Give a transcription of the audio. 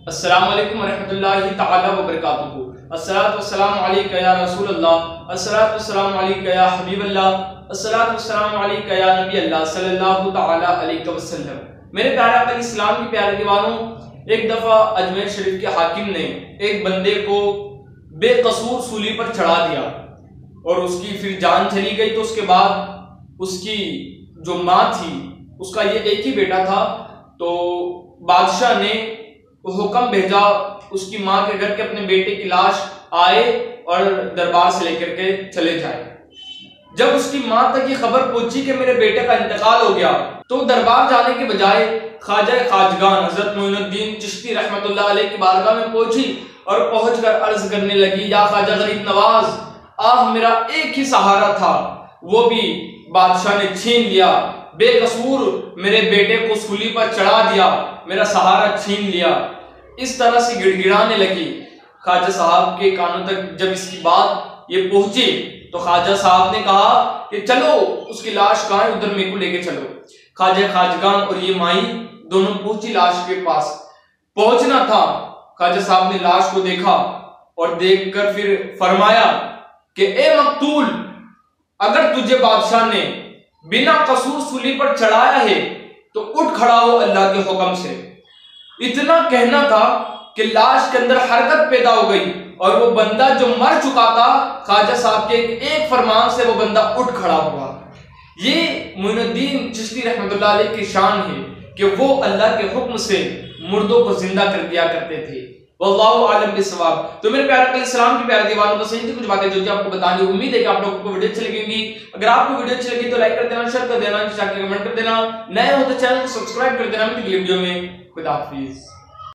अस्सलामु अलैकुम वरहमतुल्लाहि तआला वबरकातुहू। अस्सलातु वस्सलामु अलैका या रसूल अल्लाह, अस्सलातु वस्सलामु अलैका या हबीब अल्लाह, अस्सलातु वस्सलामु अलैका या नबी अल्लाह सल्लल्लाहु तआला अलैहि वसल्लम। मेरे प्यारे आका इस्लाम के प्यारे दीवानों, एक दफा अजमेर शरीफ के हाकिम ने एक बंदे को बेकसूर सूली पर चढ़ा दिया और उसकी फिर जान चली गई। तो उसके बाद उसकी जो माँ थी, उसका ये एक ही बेटा था, तो बादशाह ने हुक्म भेजा उसकी माँ के घर के अपने बेटे की लाश आए और दरबार से लेकर के चले जाए। जब उसकी माँ तक ये खबर पहुंची कि मेरे बेटे का इंतकाल हो गया, तो दरबार जाने के बजाय ख्वाजा खाजगान हजरत मोइनुद्दीन चिश्ती रहमतुल्लाह अलैह की बारगाह में पहुंची और पहुंचकर अर्ज करने लगी, या ख्वाजा गरीब नवाज, आह मेरा एक ही सहारा था, वो भी बादशाह ने छीन लिया। बेकसूर मेरे बेटे को सूली पर चढ़ा दिया, मेरा सहारा छीन लिया। इस तरह से गिड़गिड़ाने लगी। ख्वाजा साहब के कानों तक जब इसकी बात ये पहुंची तो ख्वाजा साहब ने कहा कि चलो उसकी लाश कहाँ है, उधर मेरे को लेके चलो। ख्वाजा खाजगान और ये माई दोनों पहुंची लाश के पास। पहुंचना था, ख्वाजा साहब ने लाश को देखा और देखकर फिर फरमाया कि ए मकतूल, अगर तुझे बादशाह ने बिना कसूर सूली पर चढ़ाया है तो उठ खड़ा हो अल्लाह के हुक्म से। इतना कहना था कि लाश के अंदर हरकत पैदा हो गई और वो बंदा जो मर चुका था, ख्वाजा साहब के एक फरमान से वो बंदा उठ खड़ा हुआ। ये मोइनुद्दीन चिश्ती रहमतुल्लाह अलैह की शान है कि वो अल्लाह के हुक्म से मुर्दों को जिंदा कर दिया करते थे। वल्लाहु आलम बिस्सवाब। तो मेरे प्यारे इस्लाम के प्यारे दीवानों, बस यही कुछ बातें जो आपको बतानी। उम्मीद है कि आप लोगों को वीडियो अच्छी लगेगी। अगर आपको वीडियो अच्छी लगी तो लाइक कर देना, शेयर कर देना, कमेंट कर देना, नए हो तो चैनल को सब्सक्राइब कर देना। मिलेंगे अगली वीडियो में। खुदा हाफिज।